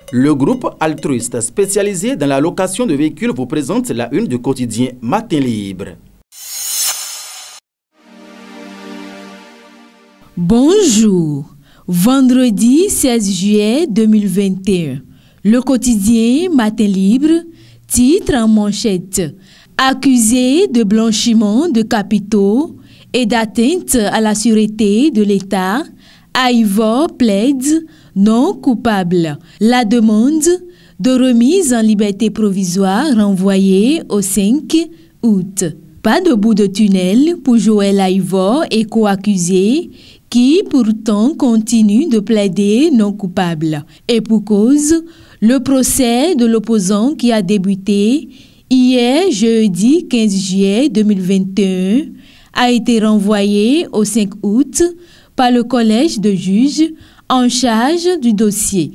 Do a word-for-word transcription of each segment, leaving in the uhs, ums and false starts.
Le groupe altruiste spécialisé dans la location de véhicules vous présente la une du quotidien Matin Libre. Bonjour, vendredi seize juillet deux mille vingt et un. Le quotidien Matin Libre, titre en manchette: accusé de blanchiment de capitaux et d'atteinte à la sûreté de l'État, Aivor plaide non coupable. La demande de remise en liberté provisoire renvoyée au cinq août. Pas de bout de tunnel pour Joël Aivor et co-accusé qui pourtant continue de plaider non coupable. Et pour cause, le procès de l'opposant qui a débuté hier jeudi quinze juillet deux mille vingt et un a été renvoyé au cinq août par le collège de juges en charge du dossier.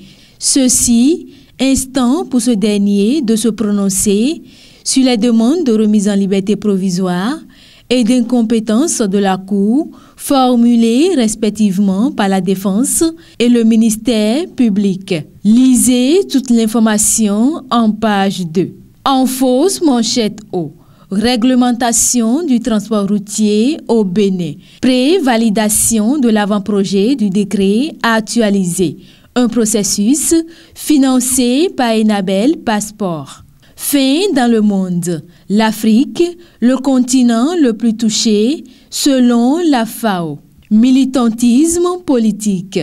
Ceci instant pour ce dernier de se prononcer sur les demandes de remise en liberté provisoire et d'incompétence de la Cour formulées respectivement par la défense et le ministère public. Lisez toute l'information en page deux. En fausse manchette haut. Réglementation du transport routier au Bénin. Pré-validation de l'avant-projet du décret actualisé. Un processus financé par Enabel Passeport. Fin dans le monde. L'Afrique, le continent le plus touché selon la F A O. Militantisme politique.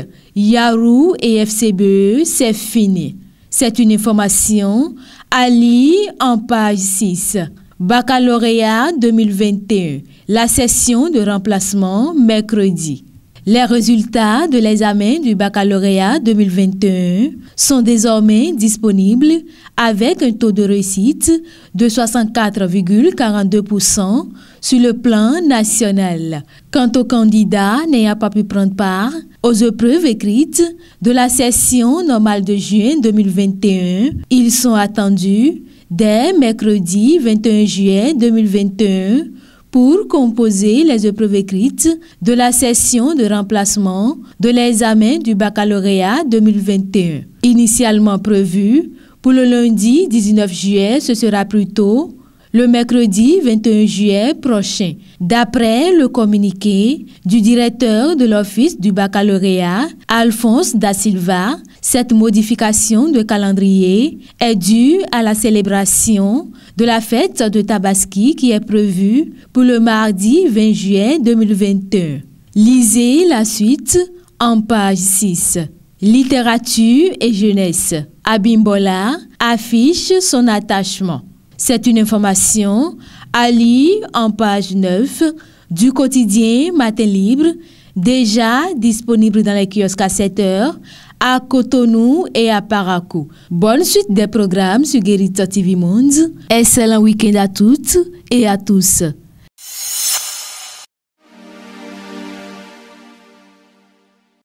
Yarou et F C B E, c'est fini. C'est une information à lire en page six. Baccalauréat deux mille vingt et un. La session de remplacement mercredi. Les résultats de l'examen du baccalauréat deux mille vingt et un sont désormais disponibles avec un taux de réussite de soixante-quatre virgule quarante-deux pour cent sur le plan national. Quant aux candidats n'ayant pas pu prendre part aux épreuves écrites de la session normale de juin deux mille vingt et un, ils sont attendus dès mercredi vingt et un juillet deux mille vingt et un pour composer les épreuves écrites de la session de remplacement de l'examen du baccalauréat deux mille vingt et un. Initialement prévu pour le lundi dix-neuf juillet, ce sera plutôt le mercredi vingt et un juillet prochain. D'après le communiqué du directeur de l'Office du baccalauréat, Alphonse Da Silva, cette modification de calendrier est due à la célébration de la fête de Tabaski qui est prévue pour le mardi vingt juillet deux mille vingt et un. Lisez la suite en page six. Littérature et jeunesse. Abimbola affiche son attachement. C'est une information à lire en page neuf du quotidien Matin Libre, déjà disponible dans les kiosques à sept heures à Cotonou et à Parakou. Bonne suite des programmes sur Guérita T V Monde. Excellent week-end à toutes et à tous.